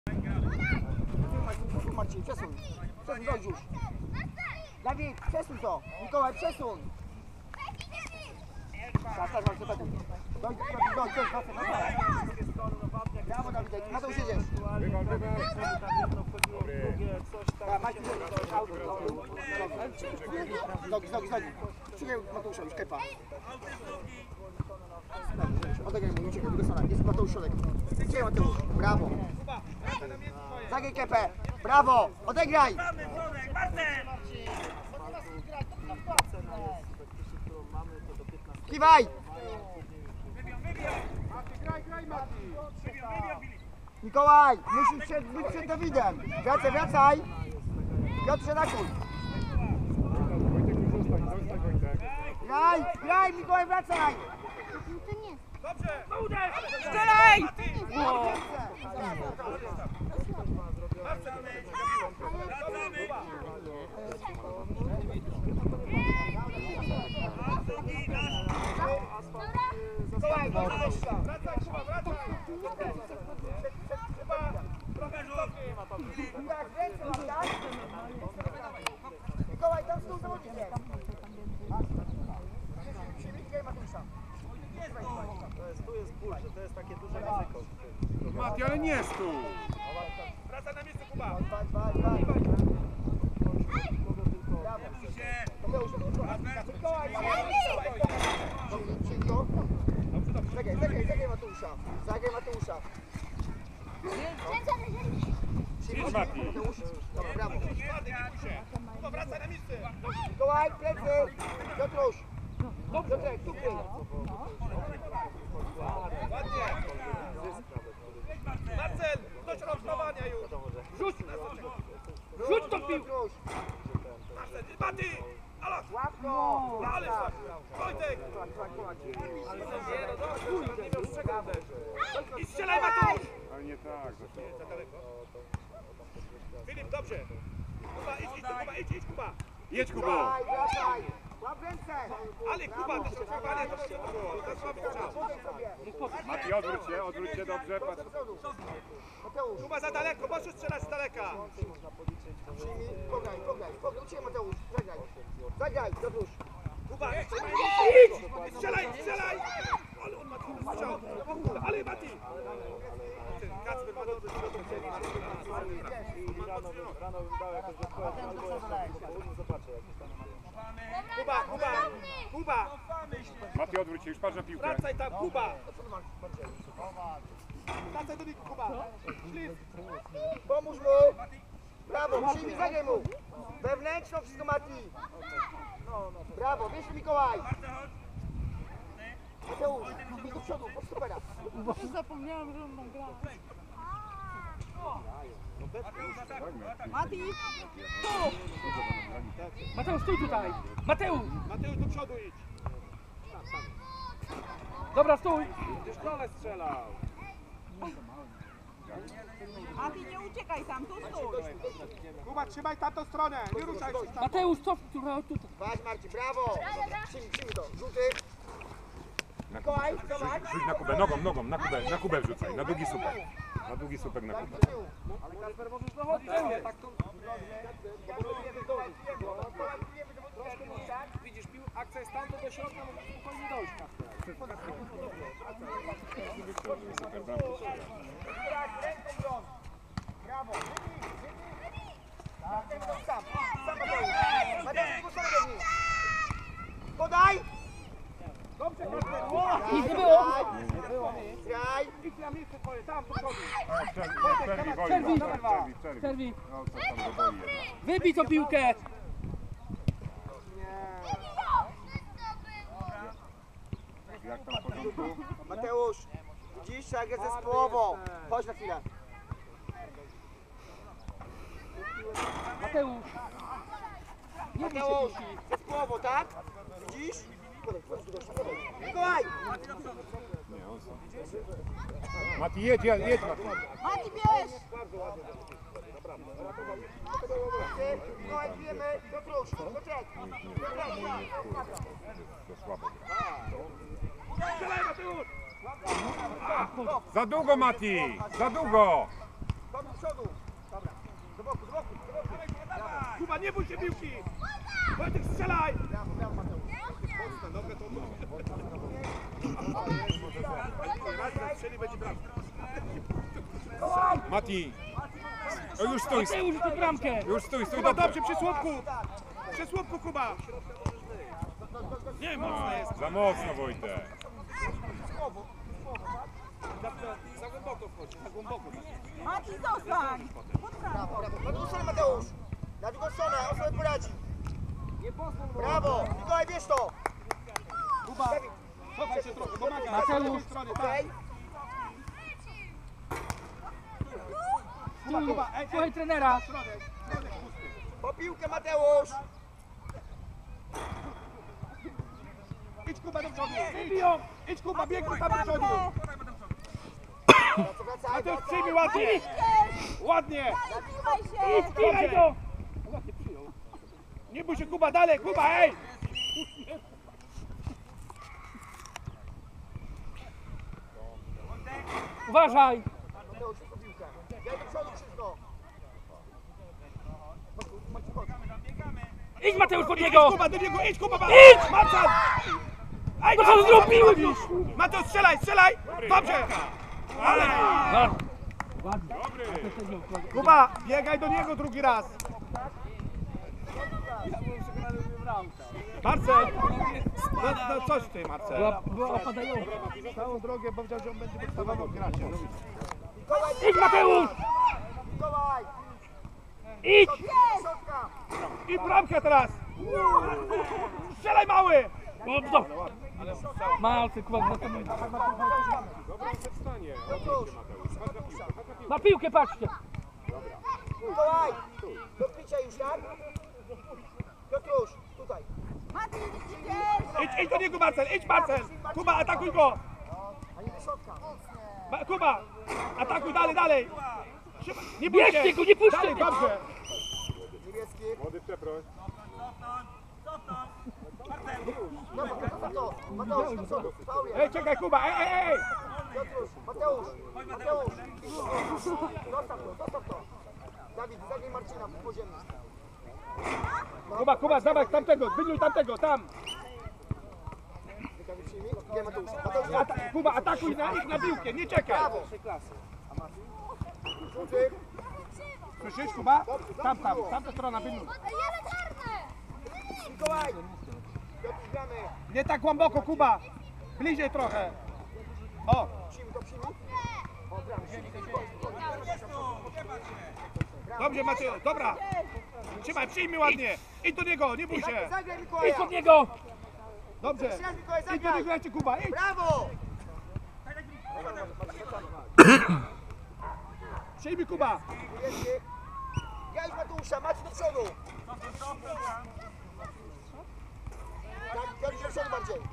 Marcin, przesuń. Przesuń, dojdź już. Dawid, przesuń to. Mikołaj, przesuń. Tak, tak, tak. Dojdź, brawo, Dawidek. Na to już jedziesz. Nogi. Czekaj Mateusza, już kepa. Odegraj mu, uciekaj, druga strona. Jest Mateusz środek. Gdzie Mateusz? Brawo. Zagraj kepę. Brawo. Odegraj. Kiwaj. Mikołaj, musisz być przed Dawidem. Wracaj. Piotrze, nakuj. Graj, Mikołaj, wracaj. Dobrze! Strzelaj! Mikołaj, tam stół zawodnikiem. Tu jest ból, że to jest takie duże ryzyko. Mati, ale nie stół! Wraca na miejsce, Kuba! Zagraj Mateusza. Idź, Mati! Dobra, brawo. Kuba, wraca na miejsce! Mikołaj, plecy. Piotruś. Piotrek, tu kryj. Ładnie! Marcel, dość rozdawania już! Rzuć tą piłkę! Marcel, Mati! Ala! Łapko. Ale Wojtek! I strzelaj, Matusz! Ale nie tak. Za daleko. Filip, dobrze! Kuba, idź, Kuba! Jedź, Kubo! Wracaj. Łap ręce. Ale Kuba, to szokowanie, to słaby czas. Mati, odwróć się, dobrze, patrz. Mateusz. Kuba za daleko, możesz strzelać z daleka. Przyjmij, pograj. Uciekaj Mateusz, zagraj, Piotruś. Kuba, strzelaj! Ale on ma trudny strzał. Ale Mati! Kacper ma dobry strzał. Rano bym dał jakoś odpowiedź, albo jeszcze po południu zobaczę, jak tam. Kuba! Mati, odwróć się, już patrz na piłkę. Wracaj tam, Kuba! Wracaj do niego, Kuba! Szlif! Pomóż mu. Brawo, przyjmij, zagraj mu. Wewnętrzną wszystko Mati. Brawo, wiesz Mikołaj. Mateusz, idź do przodu, pod stopera. Zapomniałam, że on tam gra. Mati! Tu! Mateusz, stój tutaj! Mateusz! Mateusz, do przodu idź! Dobra, stój! Już kole strzelał! Mati, nie uciekaj tam, tu stój! Kuba, trzymaj tamtą stronę! Nie ruszaj się tam! Mateusz, co? Tutaj. Patrz Marcin, brawo. Przyjmij to, rzuty. Mikołaj, zobacz. Rzuć na Kubę, nogą, na Kubę wrzucaj, na długi słupek. Na długi słupek na Kubę. Ale Kasper, możesz dochodzić! Tak to... Widzisz, akcja jest tam, do środka, możesz spokojnie dojść, Kasper. Brawo. Sam Mateusz, podaj. Dobrze, Kasper! Nic nie było! Graj. Idź na miejsce twoje, tam, do przodu! Przerwij! No co tam go boi jednak. Wybij tą piłkę! Jak tam w porządku? Mateusz, widzisz, trzeba grać zespołowo. Chodź na chwilę. Mateusz! Nie bij się Mateusz, piłki! zespołowo, tak? Widzisz? Mikołaj! Nie, on sam. Mati, jedź Mati. Mati, bierz! Mikołaj, bijemy. Piotruś, poczekaj. To słabo. Strzelaj, Mateusz! Za długo, Mati! Za długo! przodu. Dobra. Do boku, do boku, do boku. Brawo, Kuba, nie bój się piłki! Wojtek, strzelaj! brawo, brawo Mateusz. Mocno, dobre to było. Raz zastrzeli, będzie bramka. Mati! O, już stój! Mateusz, tę bramkę. Już stój, stój, Kuba, dobrze! dobrze, przy słupku! Przy słupku, Kuba! Nie, mocno jest. Za mocno, Wojtek! Za głęboko wchodzi, za głęboko. Mati, zostań. Brawo, brawo. Na drugą stronę Mateusz. Na drugą stronę, on sobie poradzi. Brawo, Mikołaj, bierz to. Kuba, cofaj się trochę, pomaga. Mateusz. Z lewej strony, tak. Okej? Kuba, Kuba, Słuchaj trenera. środek pusty. Po piłkę Mateusz. Idź Kuba do przodu, idź Kuba, biegnij tam do przodu. Wracaj, Mateusz, wracaj. przyjmij ładnie. Ładnie. Idź go. Nie bój się Kuba, dalej, Kuba, ej! Uważaj. Mateusz, po piłkę. Ja do przodu wszystko. Idź Mateusz pod Idź niego. Kuba, do niego, idź Kuba, Idź! Marcel! Ej, No co zrobił? Mateusz, strzelaj, strzelaj! Dobrze! Ale... Dobry! Kuba, biegaj do niego drugi raz! Marcel! No coś ty, Marcel. Była opadająca. Całą drogę, bo wziął, że on będzie podstawował grać. Mikołaj, Idź Mateusz. Mikołaj. Idź. Środka. I bramkę teraz! Strzelaj mały! Dobrze. Malcy, kurwa, na tym. Dobra, przedstanie. Piotruś. Na piłkę patrzcie. Mikołaj. Do picia już, tak? Piotruś, tutaj. Idź do niego, Marcel, idź Marcel! Kuba, atakuj go! A nie do środka. Kuba, atakuj dalej, dalej! Nie bój się! Bierzcie go, nie puszczaj Dalej, go. dobrze! Niebieski. Młody przeproś. Dobra, zostaw to. Mateusz, do przodu. Faul jest. Ej, czekaj, Kuba, ej! Piotruś, Mateusz. Mateusz. Zostaw to. Dawid, zagnij Marcina w podziemie. Kuba, dawaj tamtego, wyniuj tamtego, tam! Wykażę przyjmij. Nie, Mateusz. Mateusz, Kuba, atakuj ich na piłkę, nie czekaj! brawo. Żółty. Słyszysz, Kuba? Tamta strona, wyniuj. Mikołaj. Piotruś, gramy. Nie tak głęboko, Kuba! Bliżej trochę! O! Przyjmij to, przyjmij. O, gramy. Dobrze, Mateusz, dobra! Trzymaj, przyjmij ładnie! Idź do niego, nie bój się! Zagraj Idź Mikołaja. pod niego. Dobrze! Jeszcze raz Mikołaj, Idź do zagraj. niego, lecie, Kuba, idź! Brawo. Przyjmij, Kuba! Niebieski. Ja już Mateusza, Maciej do przodu. Tak, Piotruś do przodu bardziej.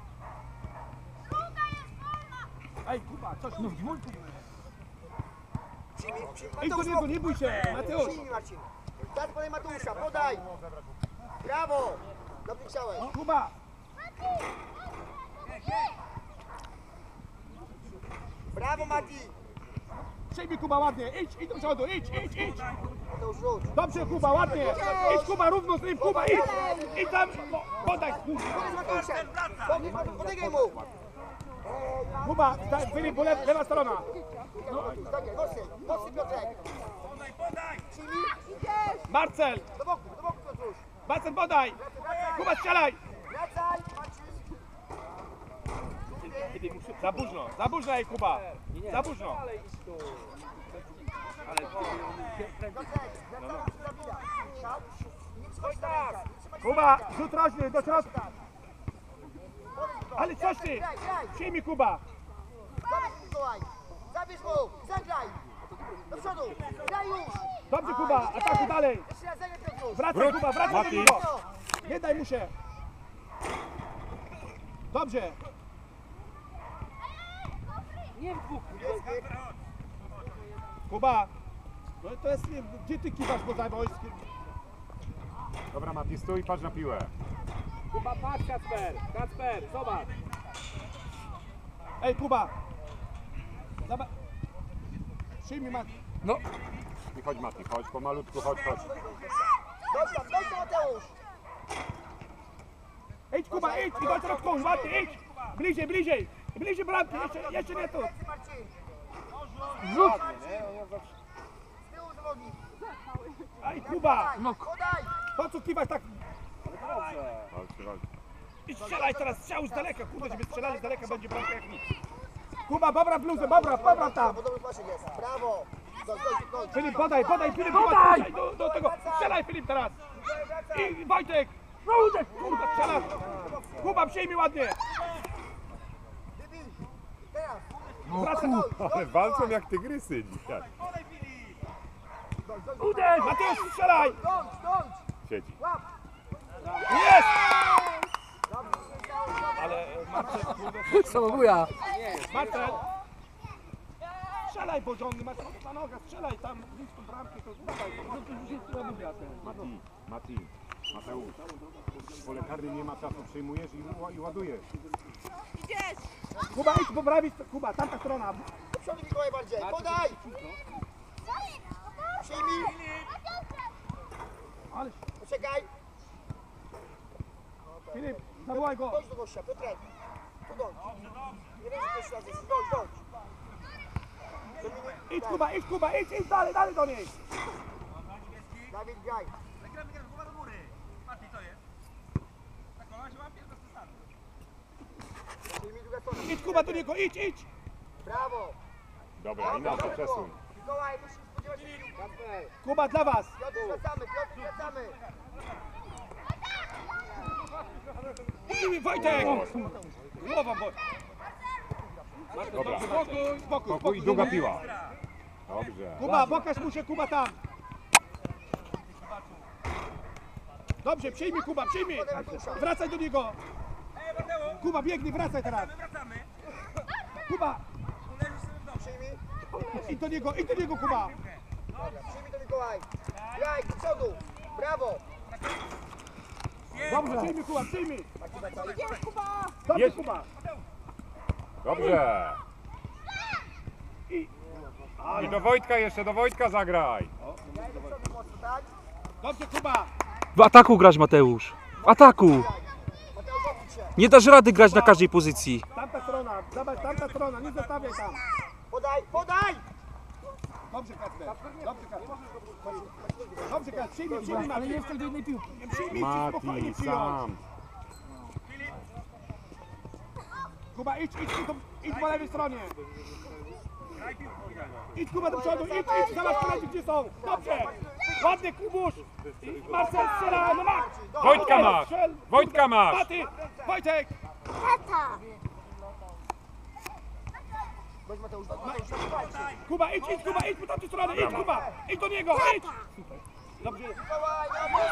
Ej, Kuba, coś no w dwójku! Przyjmij, Idź do niego, nie bój się! Mateusz! Przyjmij Marcin. Teraz podaj Mateusza, podaj. Brawo. Dobrze chciałeś. Kuba! Brawo Mati. Przyjmij, Kuba, ładnie! Idź do przodu, idź! Mateusz rzuć. Dobrze, Kuba, ładnie! Idź, Kuba, równo z nim, Kuba, idź! Idź tam! Podaj! Podaj z Mateuszem. Podygaj mu. Kuba, Filip, bo lewa strona! Zagraj, mocniej. Mocniej Piotrek. Przyjmij. Marcel! Do boku Piotruś. Marcel, podaj! Kuba, strzelaj! Wracaj. Marcin. Za późno, ej, Kuba! Za późno! Piotrek, wracamy przy zabija. Tak? Nie przychodź tak. Kuba, rzut roczny do środka! Podejdź go. Ale coś ty! Graj. Przyjmij, Kuba! Zabierz Mikołaj. Zabierz mu. Zagraj. Do przodu. Graj już. Dobrze, Kuba, atakuj dalej! Jeszcze raz zagraj Piotruś. Wracaj, Kuba, wracaj do Mati. niego! Nie daj mu się! Dobrze! Nie w dwóch. Niebieski. Kuba! No to jest, nie, gdzie ty kiwasz poza wojskiem? Dobra, Mati, stój i patrz na piłę. Kuba, patrz Kacper, zobacz. Ej, Kuba! Przyjmij, Mati. No. Mati, chodź Mati, chodź pomalutku, chodź. Dojdź tam, Mateusz! Idź Kuba, idź i do środku, ładnie, idź! Bliżej, bliżej! Bliżej bramki, jeszcze nie tu! Marcin! Rzuć! Z tyłu zawodnik! Aj Kuba! No, Podaj! Po co kiwać tak? Chodź. I strzelaj teraz, strzał z daleka, kurde, żeby strzelali z daleka, będzie bramka jak nic. Kuba, bobra bluzę, bobra tam! Podobny pasiek jest. Brawo! Dojdź. Filip, podaj, Filip, podaj! Do tego, strzelaj Filip teraz! I Wojtek! No uderz, kurde, strzelasz! Kuba, przyjmij ładnie! Wybij! Teraz! Wracaj! Ale walczą jak tygrysy dzisiaj. Uderz! Mateusz, strzelaj! Dojdź! Siedzi. Łap! Jest! Ale co buja? Marcel! Strzelaj, bo żony masz na nogach, strzelaj tam blisko bramki, to dawaj. Mateusz. Pole karne nie ma czasu, przyjmujesz i ładujesz. Kuba, idź po prawej, Kuba, tamta strona. Do przodu Mikołaj bardziej! Podaj! Przyjmij! Ale Poczekaj! Filip, zawołaj go. Dojdź do gościa, Piotrek! Tu dojdź! Nie wiem, że to ślad jest. Dojdź! Idź Kuba, idź dalej do niej. Dawid, graj! Zagramy głowa do góry. Mati, to jest. Tak, ona się łapie, to jest stary. Przyjmij druga strona! Idź Kuba do niego, idź. Brawo! Dobra, i na to przesuń. Mikołaj, musisz spodziewać się piłki! Kuba, dla was. Piotr, wracamy! I Wojtek. Głową, bo... Dobra. Spokój. I długa piła. Dobrze. Kuba, pokaż mu się, Kuba tam. Dobrze, przyjmij Kuba, przyjmij. Wracaj do niego. Kuba, biegnij, wracaj teraz. Wracamy. Kuba, Uderzysz sobie w nogi. Przyjmij! idź do niego, Kuba. Przyjmij to Mikołaj! Graj, do przodu! Brawo! Dobrze. Przyjmij Kuba, przyjmij. Idziesz, Kuba! Dobrze, Jest. Kuba. Dobrze. I do Wojtka jeszcze, do Wojtka zagraj. Graj do przodu mocno, tak? Dobrze, Kuba. W ataku grać, Mateusz. W ataku. Mateusz, odwróć się! Nie dasz rady grać na każdej pozycji. Tamta strona, zobacz, tamta strona, nie zostawiaj tam. Podaj! Dobrze, Kacper. Dobrze, Kacper, przyjmij, ale nie wtedy do jednej piłki. Przyjmij, spokojnie Mati, przyjąć. sam. Kuba, idź po lewej stronie. Idź Kuba do przodu, idź, zobacz koledzy gdzie są. Dobrze, ładnie Kubusz. I Marcel strzela, no ma. Wojtka masz. Strzel. Wojtka masz. Maty, Wojtek. Chodź Mateusz, Kuba, idź po tamtą stronę, idź Kuba. Idź do niego, idź. Dobrze, Mikołaj,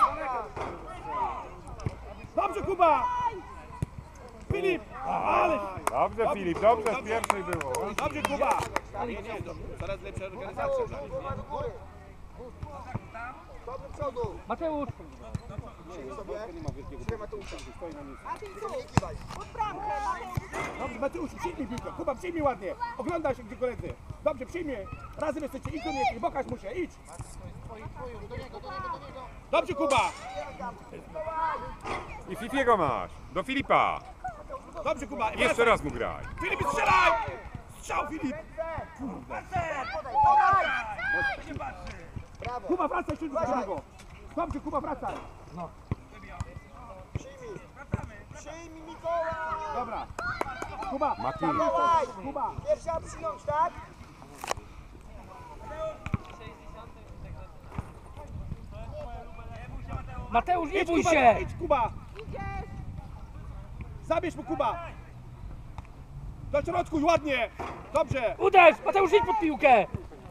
dobrze Kuba. Filip, ale. Dobrze Filip, dobrze z pierwszej było. Dobrze Kuba. Nie, zaraz lepsza organizacja. głowa do góry! Do przodu! Mateusz. Przyjmij sobie! Przyjmij Mateusza! Nie kiwaj! Dobrze, Mateusz, przyjmij piłkę. Kuba, przyjmij ładnie. Oglądaj się, gdzie koledzy. Dobrze, przyjmij. Razem jesteście. Idź do niego, pokaż mu się, idź. Dobrze, Kuba. I Fifiego masz. Do Filipa. Dobrze, Kuba. Jeszcze raz mu graj. Filip, strzelaj! Strzał, Filip. Podaj! Brawo! Kuba, wracaj się do niego. Dobrze, Kuba, wracaj. Przyjmij! Przyjmij Mikołaj! Dobra. Kuba. Mati. Mikołaj! Kuba. Pierwsza przyjąć, tak? Mateusz, nie Idź, bój Kuba, się. idź, Kuba. Zabierz mu, Kuba. Do środku, ładnie. Dobrze. Uderz, Mateusz, idź pod piłkę.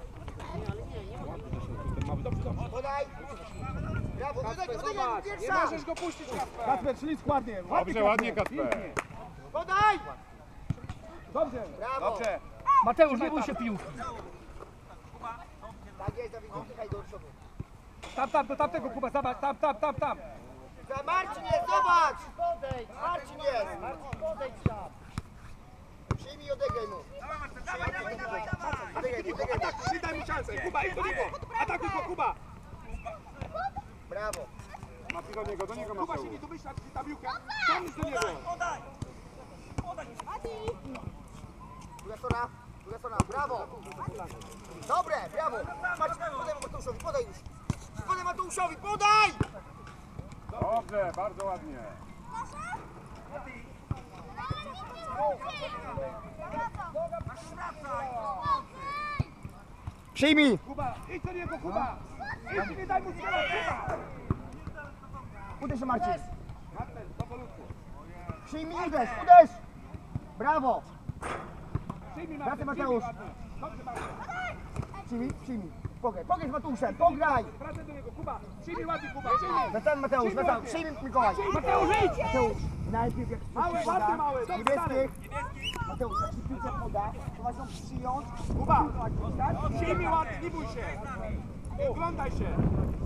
Podaj! Brawo! Podaj! Pierwsza! go puścić, Kacper, ślisk ładnie. Dobrze, ładnie Kacper. Podaj! Dobrze. Brawo! Dobrze. Mateusz, nie bój się piłki. Tak jest, Dawid, oddychaj do przodu. Tam, do tamtego, Kuba, zobacz, tam. Za Marcin jest, zobacz! Marcin jest! Przyjmij Przyjmij i odegraj mu. Odegraj mu, odegraj mu. Tak, nie daj mu szansę. Kuba, idź do niego. Atakuj go, Kuba. Brawo. Mati, do niego Kuba Mateusz. się nie tu wyślać ta piłka. Ciągnij do niego. Druga strona, brawo. Dobre, brawo. Marcin, podaj Mateuszowi, podaj już. Podaj Mateuszowi, podaj! Dobrze, bardzo ładnie. Przyjmij. Kuba, idź do niego, Kuba. Idź, nie daj mu strzelać, Kuba. Uderz się, Marcin. Marcel, powolutku. Przyjmij, uderz, uderz. Brawo. Przyjmij Wracaj, Marcel, Mateusz. przyjmij ładnie. Dobrze, Marcel. Przyjmij. Pograj z Mateuszem, pograj. Wracaj do niego, Kuba. Przyjmij ładnie, Kuba, przyjmij. Wracamy Mateusz, wracamy. Przyjmij Mikołaj. Mateusz, idź. Mateusz, najpierw jak Mały, ładny, mały. Dobrze, dalej. niebieskich. Mateusz, jak ci piłkę poda, to masz ją przyjąć. Kuba, przyjmij ładnie, nie bój się. Oglądaj się.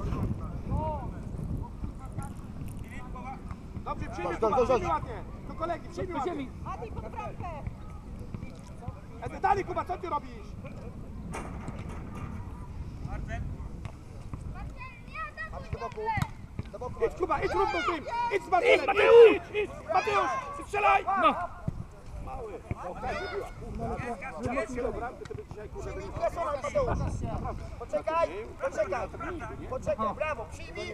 Dobrze, przyjmij, Kuba, przyjmij ładnie. Do kolegi, przyjmij ładnie. Dalej, Kuba, co ty robisz? Marcin, do boku. Do boku. Idź, Kuba, idź równo z nim. Idź z Marcelem, idź. Mateusz, strzelaj. No. Przyjmij druga strona, Mateusz. Poczekaj. Poczekaj, brawo, przyjmij.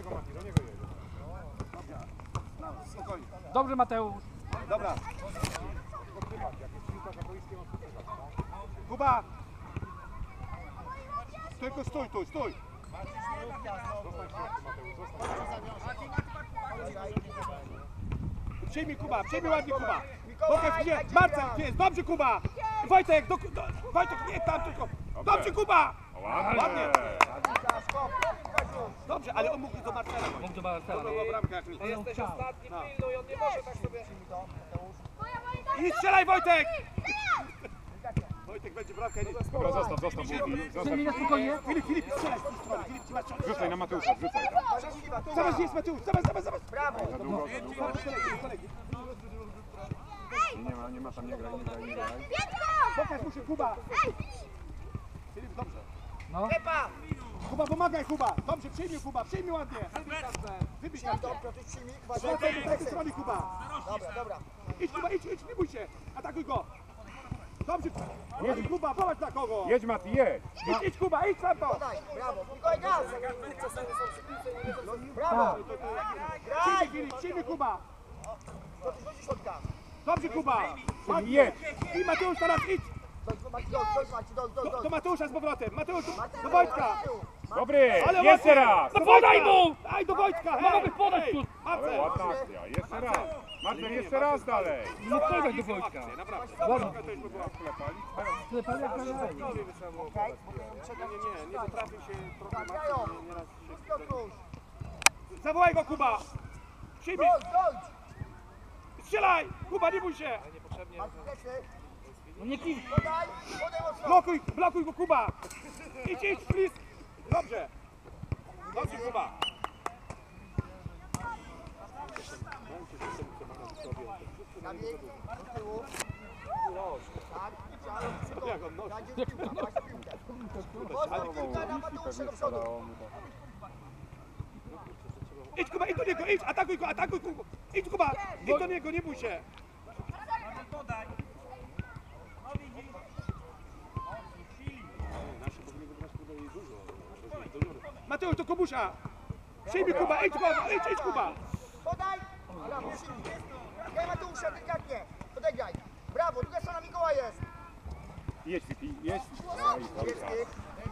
Spokojnie. Dobrze, Mateusz. Dobra. Kuba! Tylko stój, stój! Przyjmij Kuba, przyjmij ładnie Kuba! Pokaż gdzie, Marcel, gdzie jest? Dobrze Kuba! Wojtek, Wojtek nie tam tylko! Dobrze Kuba! Ładnie! Dobrze, ale on mógł do Marcela. Mógł do Marcela. To była bramka jak nic. Jesteś ostatni, pilnuj, on nie może tak sobie... I strzelaj Wojtek! Wojtek będzie bramkę. Dobra, zostaw, Buki. Przyjmij na spokojnie. Filip, strzelaj z tej strony. Filip, ty masz szansę. Wrzucaj na Mateusza, wrzucaj tam. Zobacz, gdzie jest Mateusz, zobacz. Brawo. Za długo. Kolegi. Nie ma tam, nie graj. Pokaż mu się, Kuba. Filip, dobrze. No. Kepa. Kuba, pomagaj, Kuba. Dobrze, przyjmij, Kuba, przyjmij ładnie. Wybij się. Dobrze, ty przyjmij. Wracaj do tej strony, Kuba. Dobra. Idź, Kuba, idź, nie bój się. Atakuj go. Dobrze, jedź, Kuba, popatrz na kogo. Jedź Mati, jedź. Idź, Kuba, idź tam to. Podaj, brawo. Mikołaj, gaz. Brawo. Przyjmij, Filip, przyjmij, Kuba. To ty do środka. Dobrze, Kuba. Ładnie. Jedź. I Mateusz teraz idź. Marcin, Do Mateusza z powrotem. Mateusz, do Wojtka. Dobry, Ale jeszcze ładnie. raz. No podaj mu! Daj do Wojtka, hej. Mogę podać tu. Ale Marcel. ładna akcja, jeszcze raz. Marcel, jeszcze raz dalej. Nie podaj do Wojtka. Ładnie. To już by była. Sklepali jak najlepiej. Nie potrafił się trochę Grają. Marcel. Zawołaj go, Kuba. Przyjmij. Dojdź. Strzelaj. Kuba, nie bój się. Marcin, plecy. No nie kij. Podaj mocno. Blokuj go, Kuba. Idź, please. Dobrze. Dobrze, Kuba. Zabieg, do tyłu. Tak, ciało, Jak on nosi. dajcie piłkę, właśnie piłkę. Mocno piłka na Mateusza do przodu. Idź, Kuba, idź do niego, idź. Atakuj go. Idź, Kuba. Idź do niego, nie bój się. Mateusz, to Kubusia. Przyjmij, Kuba, idź, Kuba. Podaj. Brawo, silnie. Graj Mateusza, delikatnie. Odegraj. Brawo, druga strona Mikołaj jest. Jedź, Fifi, jedź. Niebieskich.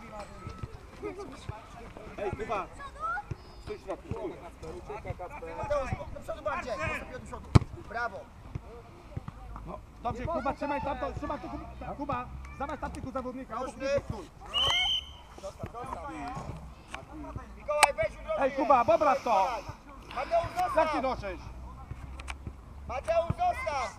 Ej, Kuba. Stój w środku, stój. Mateusz, do przodu bardziej. Mocno do przodu. Brawo. No, dobrze, Kuba, trzymaj tamto, Kuba, zamiast tamtego zawodnika, obok niego stój. Mikołaj, weź udrożnie. Ej, Kuba, pobrasz to! Mateusz, Jak ty zostaw. nosisz? Mateusz, zostaw.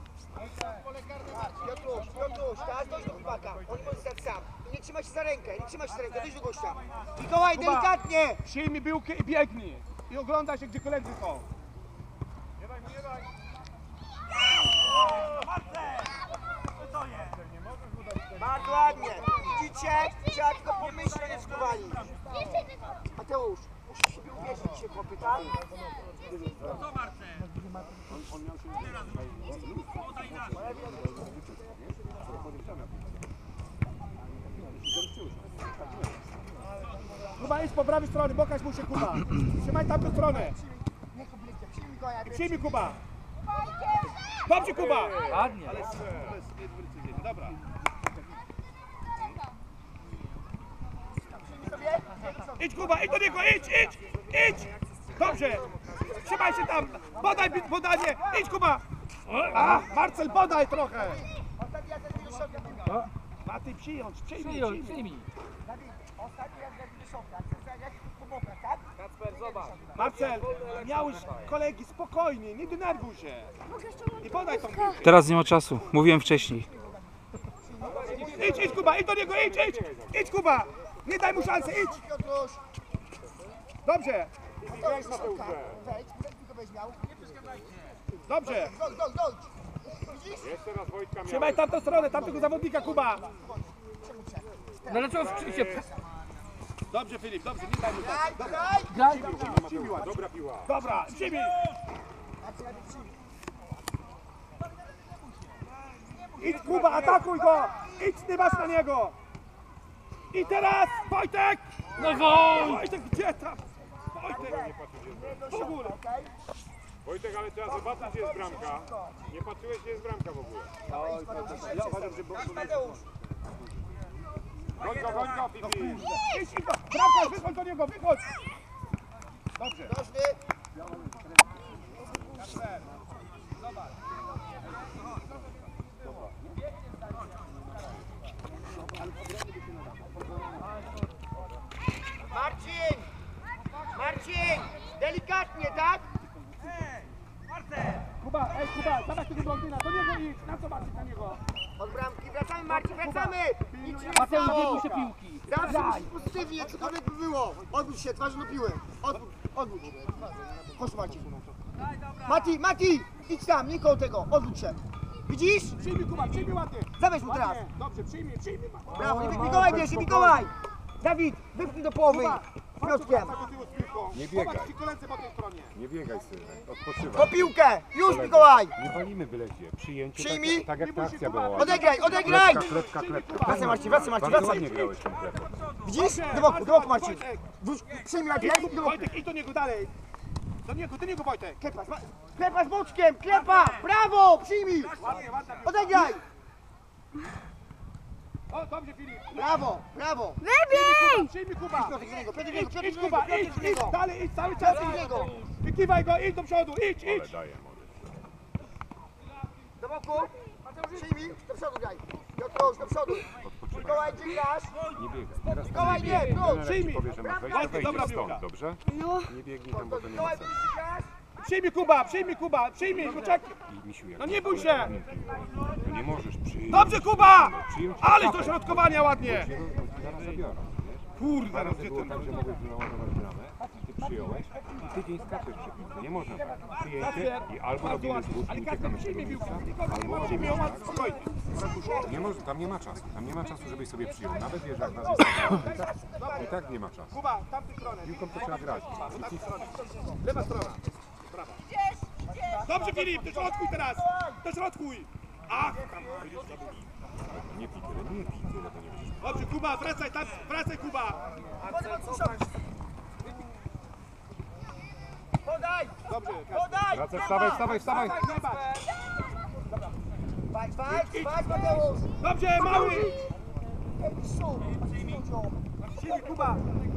Piotruś, teraz dojdź do chłopaka. On może stać sam. I nie trzymaj się za rękę, dojdź do gościa. Mikołaj, Kuba. delikatnie. Przyjmij piłkę i biegnij. I oglądaj się, gdzie koledzy są. Bardzo ładnie. Widzicie? Trzeba tylko pomyśleć, nie skowali. Mateusz, musisz sobie uwierzyć się, chłopie, tak? Kuba, idź po prawej stronie, pokaż mu się Kuba. Trzymaj tamtą stronę. I przyjmij Kuba. Dobrze Kuba. Ładnie. Dobra. Idź Kuba, idź do niego, idź! Dobrze! Trzymaj się tam! Podaj podanie! Idź Kuba! A, Marcel, podaj trochę! Maty, przyjąć, przyjmij. Marcel, miałeś kolegi, spokojnie, nie denerwuj się. I podaj tą piłkę. Teraz nie ma czasu, mówiłem wcześniej. Idź Kuba, idź do niego, idź Kuba! Nie daj mu szansy, idź! Dobrze, dobrze! Jeszcze raz Wojtka miał. Trzymaj tamtą stronę, tamtego zawodnika Kuba! No dlaczego się... Dobrze Filip, dobrze, nie daj mu tak. Graj! Dobra piła. Dobra, przyjmij! Idź Kuba, atakuj go! Idź, ty masz na niego! I teraz Wojtek! No Woj! Wojtek, gdzie tam? Wojtek! W ogóle! Wojtek, ale trzeba zobaczyć, gdzie jest bramka. Nie patrzyłeś, gdzie jest bramka w ogóle. Ja uważam, że... Goń go, Fifi. Idź, bramka, wychodź do niego, wychodź! Dobrze. Marcin! Delikatnie, tak? Kuba, dawaj tego blondyna, do niego idź, na co macie na niego? Od bramki, wracamy Marcin, wracamy! Nic się nie Mateusz, nie stało! puszczę piłki. Zawsze musisz pozytywnie, cokolwiek by było. Odwróć się, twarzą do piły. Odwróć. Chodź Marcin. Mati, idź tam, nie koło tego, odwróć się. Widzisz? Przyjmij Kuba, przyjmij ładnie. Zawieź mu teraz. Dobrze, przyjmij. Brawo, Mikołaj bierze, Mikołaj! Dawid, wypnij do połowy. Wnioskiem. Nie biegaj. Popatrz ci koledzy po tej stronie. Nie biegaj, synek. Odpoczywaj. Po piłkę! Już Mikołaj! Nie walimy byle gdzie. Przyjęcie Przyjmij. tak jak ta akcja była. Odegraj! Kletka. Wracaj Marcin, Bardzo wracaj. ładnie grałeś tą klepą. Widzisz? Do boku Marcin. Przyjmij najpierw, do boku. Wojtek, idź do niego dalej. Do niego Wojtek. Klepa z boczkiem, klepa! Brawo! Przyjmij! Ładnie. Odegraj! O, dobrze Filip. Brawo! Przyjmij Kuba. Piotr Idź Kuba, idź dalej, idź cały czas. Wykiwaj go, idź do przodu, idź. Ale daję, młody. Do boku! Przyjmij, do przodu graj! Piotruś, do przodu! Mikołaj, gdzie grasz? Nie biegaj. Teraz Mikołaj, nie nie, biegaj. no, Trener przyjmij. ci powie, że masz wejść, Ładnie, to dobra wejdziesz piłka. stąd, dobrze? Nie biegnij tam, bo to nie ma Mikołaj, sensu. widzisz, grasz? Przyjmij Kuba, poczekaj. I misiu, jak No nie bój się. To nie możesz przyjąć. Dobrze Kuba! Przyjąć Aleś kapę. do środkowania ładnie. Zaraz zabiorą, wiesz? Kurde, Dwa no razy gdzie było ten... tak, że mogłeś naładować bramę, ty przyjąłeś i tydzień skaczesz przy piłce. Nie można tak. Przyjęcie i albo robimy zrzut Ale i Kacper, uciekamy z tego przyjmij piłkę. miejsca, Nikogo nie ma, albo przyjmij ją ładnie, spokojnie. nie może, tam nie ma czasu, żebyś sobie przyjął. Nawet wiesz, jak nas jest i tak nie ma czasu. Kuba, w tamtej stronie. Piłką to trzeba grać. Lewa strona. Brawa. Dobrze Filip, dośrodkuj teraz. Dośrodkuj. Ach, tam. Nie pij tyle, to nie będziesz. Dobrze Kuba, wracaj tam, wracaj Kuba. Podaj! Dobrze. Podaj! Wracaj, wstawaj. Walcz, Mateusz! Dobrze, mały. Przyjmij, Kuba.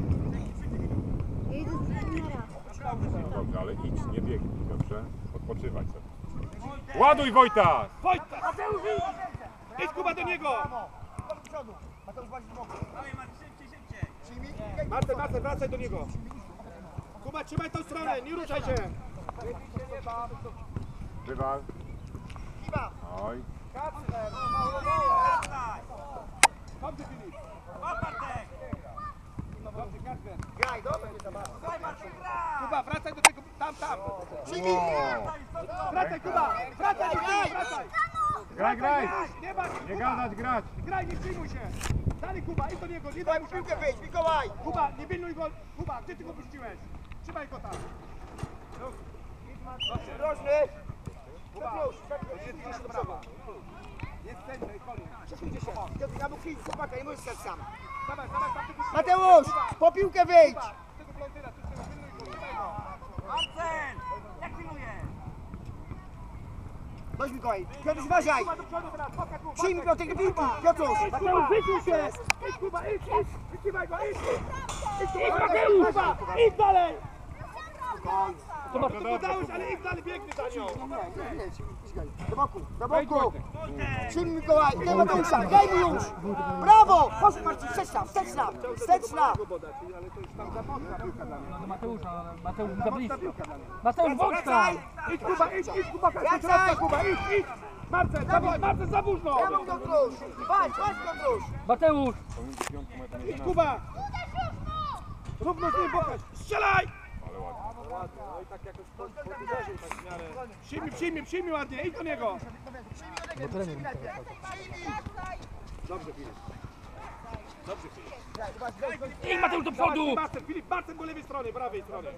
Dobrze, ale idź, nie biegnij, dobrze? Odpoczywaj sobie. Ładuj Wojta! Wojtek. Idź Kuba do niego. do przodu. Mateusz, walcz w boku. Przyjmij. Marcel, wracaj do niego. Kuba, trzymaj tą stronę, nie ruszaj się. Rywal. Kiwa. Oj. Dobrze Filip. Dobrze, Kacper. Graj, dobrze. Kuba, wracaj do tego, tam. Przyjmij. Wracaj Kuba, wracaj. Graj, graj! Nie bać! Nie gadać, grać! Graj, nie przyjmuj się! Dalej Kuba, idź do niego, nie daj Daj mu mu szansy. piłkę wyjść, Mikołaj! Kuba, nie pilnuj go! Kuba, gdzie ty go puściłeś? Trzymaj go tam! Rożny! Piotruś, przesuńcie się do przodu. Jest sędzia i koniec. Przesuńcie się. Piotruś, na bok chwili, chłopaka, nie możesz stać sam. Dawaj, dawaj, tam tego Mateusz, po piłkę wyjdź! tego blondyna, ty tego pilnuj go, trzymaj go! Chodź Mikołaj, Piotruś, uważaj! Kuba do przodu teraz, pokaż mu! Przyjmij Piotr do piłki, Piotruś! Mateusz, wysuń się! Idź Kuba, idź! Wytrzymaj go, idź! Idź Mateusz! Kuba, idź dalej! Zobacz, to podałeś, ale idź dalej, biegnie za nią! Do boku, do boku! Przyjmij Mikołaj, daj Mateusza, daj mu już! Brawo! Chodź Marcin, wsteczna, wsteczna, wsteczna! No do Mateusza, ale Mateusz za blisko. Mateusz, bądź tam! Wracaj! Idź Kuba, idź Kuba, do Wracaj! środka Kuba, idź! Marcel, za późno! Brawo Piotruś! Walcz, walcz Piotruś! Mateusz! Idź Kuba! Równo z nim pokaż! Strzelaj! Przyjmij ładnie, idź do niego! Idź Mateusz do przodu! Filip, Marcel do lewej strony, prawej strony.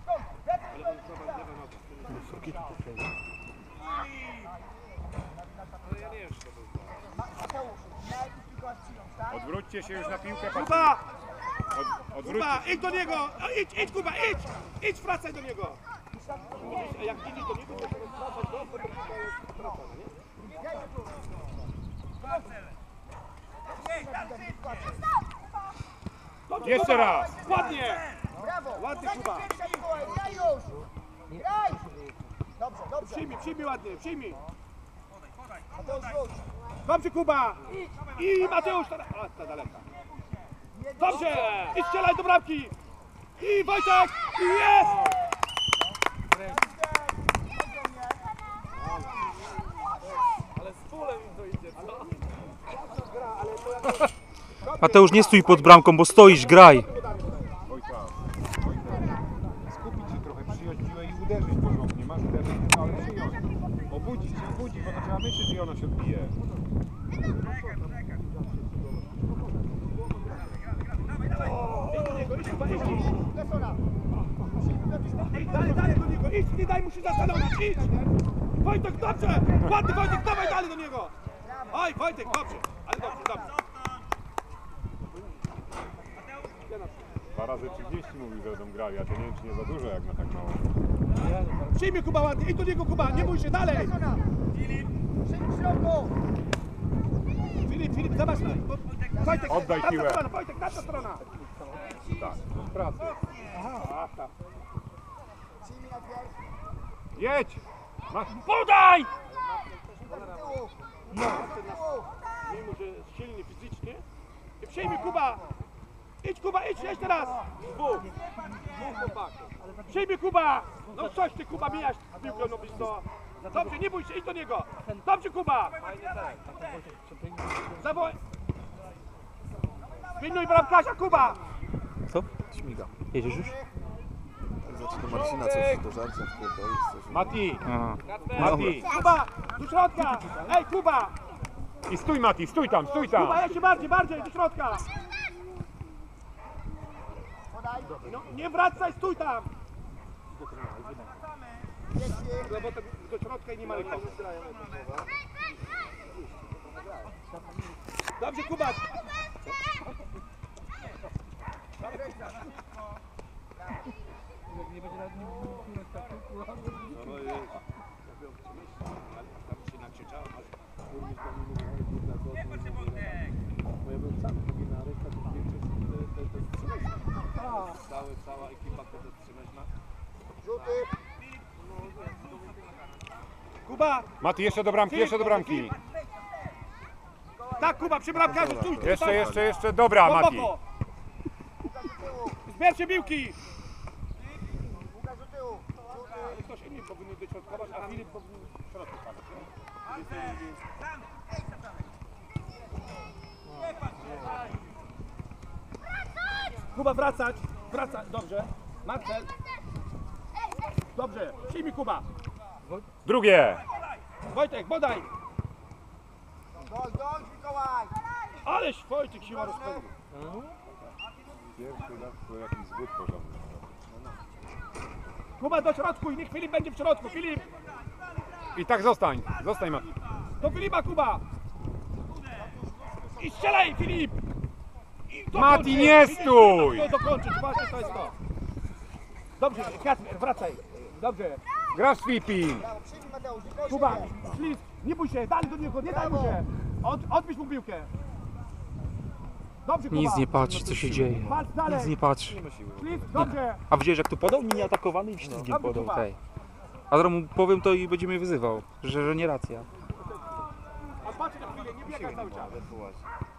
Odwróćcie się już na piłkę, Kuba! Odwróćcie Kuba, idź do niego! Idź Kuba, idź! Idź, wracaj do niego! Jak idziesz do niego, to wracać do niego, to wracać, nie? Jeszcze raz! Ładnie! Brawo! Ładnie, Kuba. Pierwsza Mikołaj, graj już! Graj! Dobrze, dobrze. Przyjmij ładnie, przyjmij! Mateusz, wróć. Dobrze Kuba! I Mateusz teraz! A, ta daleka. Dobrze! I strzelaj do bramki! I Wojtek! I jest! Mateusz, nie stój pod bramką, bo stoisz, graj. Wojta, skupić się trochę, przyjąć piłę i uderzyć porządnie. Masz uderzyć, ale przyjąć. Obudzić się, bo to trzeba myśleć, że ona się odbije. Idź do niego, idź Kuba, idź! Idź dalej do niego, idź! Nie daj mu się zastanowić, idź! Wojtek, dobrze! Ładny Wojtek, dawaj dalej do niego! Oj, Wojtek, dobrze! Ale dobrze. 2 razy 30 mówił, że będą grali, a to nie wiem, czy nie za dużo jak na tak mało. Przyjmij Kuba ładnie, idź do niego Kuba, nie bój się, dalej! Filip, w środku! Filip, zobacz! Wojtek, Oddaj tamta piłę. strona, Wojtek, tamta strona! Tak, to pracy. Przyjmij najpierw. Jedź! Podaj! Tyłu. Mimo, że jest silny fizycznie. I przyjmij Kuba! Idź Kuba, idź jeszcze raz! Dwóch chłopaków. Przyjmij Kuba! No coś ty Kuba mijasz piłkę, no byś to. Dobrze, nie bój się, idź do niego! Dobrze Kuba! Zawołaj! Pilnuj bramkarza Kuba! Co? Śmiga. Jedziesz już? Do Marcina coś do żarcia wpierdolić, coś. Mati! Aha. Mati! Kuba! Do środka! Ej Kuba! I stój Mati, stój tam! Kuba, jeszcze bardziej, do środka! No, nie wracaj, stój tam! No bo tak do środka i nie ma nikogo. Dobrze, Kuba! Cała ekipa to trzymać. Rzuty. Kuba! Mati, jeszcze do bramki, jeszcze do bramki! Tak, Kuba, przy bramkarzu, stój! Jeszcze, dobra Mati! Głęboko! Zbierzcie piłki! Łukasz do tyłu. Rzuty. Ale ktoś inny powinien dośrodkować, a Filip powinien w środku padać. Kuba, wracać! Dobrze. Marcel. Dobrze, przyjmij Kuba. Drugie! Wojtek, podaj! Dojdź, Mikołaj! Aleś Wojciech siła rozpędu. Pierwszy raz to jakiś zwód porządny. Kuba do środku i niech Filip będzie w środku. Filip! I tak zostań Mati. Do Filipa Kuba! I strzelaj Filip! I dokończ, Mati, nie Filip, stój! to dokończyć, właśnie to jest to. Dobrze, Kacper, wracaj. Dobrze. Grasz Filipin! Brawo, przyjmij Mateusz, nie Kuba, ślizg, nie bój się, dalej do niego, nie daj mu się. Odbierz mu piłkę. Dobrze, Kuba. Nic nie patrzy, co się dzieje. Patrz dalej. Nic nie patrzy. Ślizg, dobrze. A widziałeś, jak tu podał? Nie atakowany i ślizgiem podał. Hej. A zaraz mu powiem to i będzie mnie wyzywał, że nie racja. A patrz na chwilę, nie biegaj cały czas. Właśnie.